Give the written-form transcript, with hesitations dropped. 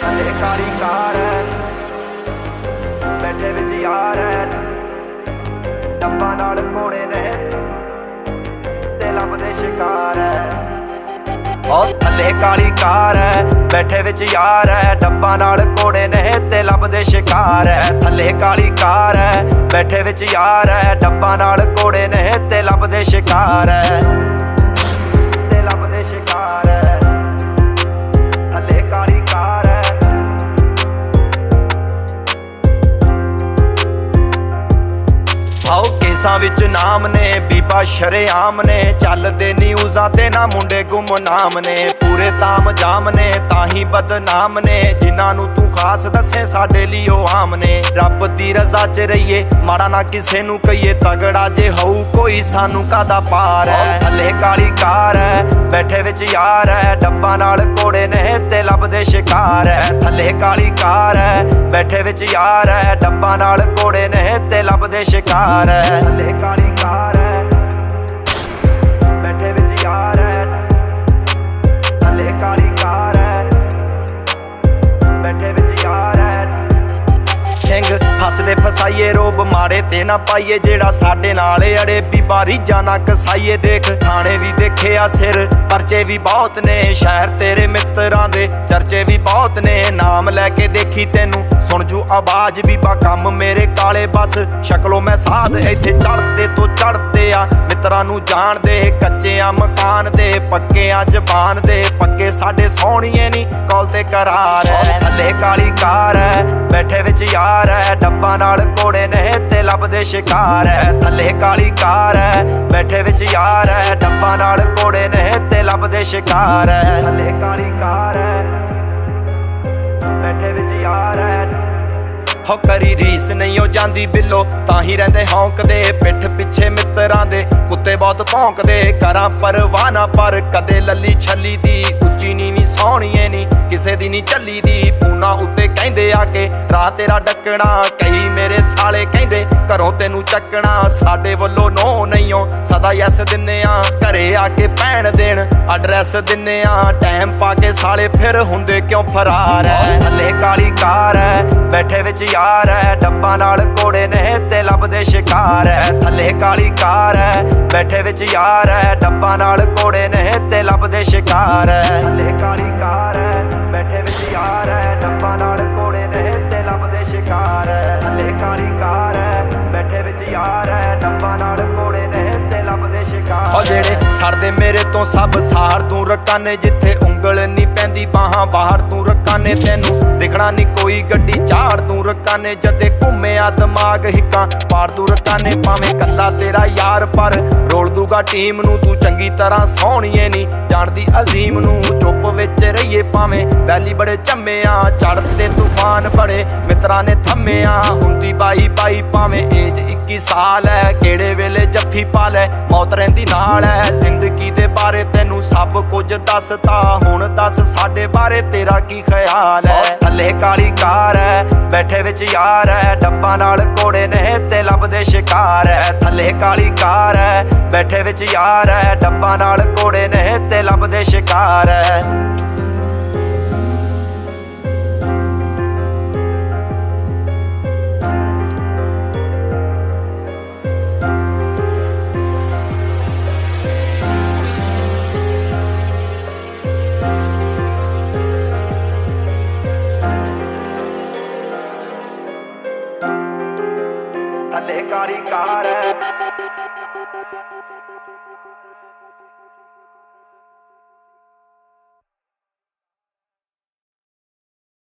थले काली कार है, बैठे विच यार है, डब्बा नाल घोड़े ने ते लभदे शिकार है। थले काली कार है, बैठे विच यार है, डब्बा नाल घोड़े ने ते लभदे शिकार है। थले काली कार है, बैठे विच यार है, डब्बा नाल घोड़े ने ते लभदे शिकार है, ते लभदे शिकार है। थले काली कार है, आओ केसां विच नाम ने, बीबा शरेआम ने, चलदे न्यूज़ां ते ना मुंडे गुमनाम ने। पूरे ताम जाम ने ताही बदनाम ने, जिन्हां नूं तू खास दसे साडे लिए ओ आम ने। रब दी रज़ा च रहिए, माड़ा ना किसे नूं कहिए, तगड़ा जे होऊ कोई सानू कादा पार है। थले काली कार है, बैठे विच यार है, डब्बा नाल घोड़े ने ते लभदे शिकार है। थले काली कार है, बैठे विच यार है, डब्बा नाल घोड़े ने ते लभदे शिकार है। थले काली कार है, बैठे विच यार है, थले काली कार है, बैठे विच यार है। सिंह फसदे फसाइए, रोब मारे ते ना पाइए, जेड़ा साडे नाल अड़े बीबा रीझां ना कसाइए। देख थाने भी देखे आ सिर, परचे भी बहुत ने, शहर तेरे मित्रां दे चर्चे भी बहुत ने। नाम लैके देखी तेनू सुन जू आवाज, बीबा कम मेरे काले बस शक्लों मैं साध। इत्थे चढ़ते तो चढ़ते आ मित्रां नू जान दे, कच्चे आ मकान दे, पक्के आ जबान दे, पक्के साडे सोहणीए नी कौल ते करार है। थले काली कार है, बैठे विच यार है, डब्बा नाल घोड़े ने ते लभदे शिकार है। थले काली कार है, बैठे विच यार है, डब्बा नाल घोड़े ने ते लभदे शिकार है। थले काली कार है, बैठे विच यार है। हो करी रीस नहीं हो जांदी बिल्लो, ताही रहिंदे हौंकदे, पिठ पिछे मित्रां दे कुत्ते बहुत भौंकदे। करां परवाह ना पर कदे लली छली दी, उच्ची नीवीं सोहणीए नी किसे दी नी चली दी। पूना उत्ते कहंदे आके राह तेरा डकना, कई मेरे साले कहंदे घरों तेनू चकना। साडे वल्लों नो नहीं हो सदा यस दिन्ने आ, घरे आके भैन देन एड्रैस दिन्ने आ। टाइम पाके साले फिर हुंदे क्यों फरार है। थले काली कार है, बैठे विच यार है, डब्बा नाल घोड़े ने ते लभदे शिकार है। थले काली कार है, बैठे विच यार है, डब्बा नाल घोड़े ने ते लभदे शिकार है। थले काली कार है, बैठे विच यार है, डब्बा नाल घोड़े ने ते लभदे शिकार है। थले काली कार है, बैठे विच यार है, डब्बा नाल घोड़े ने ते लभदे शिकार। और जेड़े सड़दे मेरे तो सब सार तू रकाने, जिथे उंगल नी पैंदी बाहां बाहर तू रकाने। तेनू दिखना नी कोई गड्डी झाड़ तू रकाने, जदे घूमिया दिमाग हिक्का पार तू रकाने। भावें कल्ला तेरा यार पर रोल दूगा टीम नू, तू चंगी तरह सोहणीए नी जानदी अजीम नू। चुप विच रहिए भावें वैली बड़े झम्मे आ, चढ़ते तूफान बड़े मित्रां ने थम्मे आ। हुंदी बाई बाई भावें एज 21 साल है, केड़े वेले जफ्फी पा लै मौत रहिंदी नाल है। जिंदगी दे बारे तेनू सब कुछ दसता, हुण दस साडे बारे तेरा की ख्याल है। थले काली कार है, बैठे विच यार है, डब्बा नाल घोड़े ने ते लभदे शिकार है। थले काली कार है, बैठे विच यार है, डब्बा नाल घोड़े ने ते लभदे शिकार है। थले काली कार है,